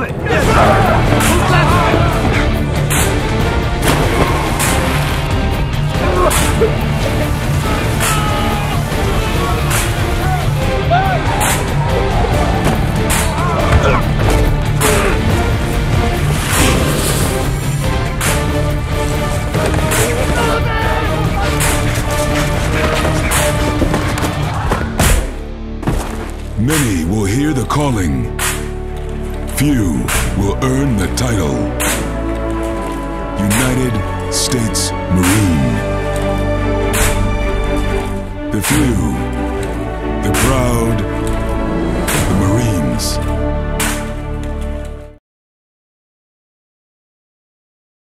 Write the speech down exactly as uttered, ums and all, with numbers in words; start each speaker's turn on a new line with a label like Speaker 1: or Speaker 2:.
Speaker 1: it! Yes, sir! Move left!
Speaker 2: Many will hear the calling. Few will earn the title. United States Marine. The few, the proud, the Marines.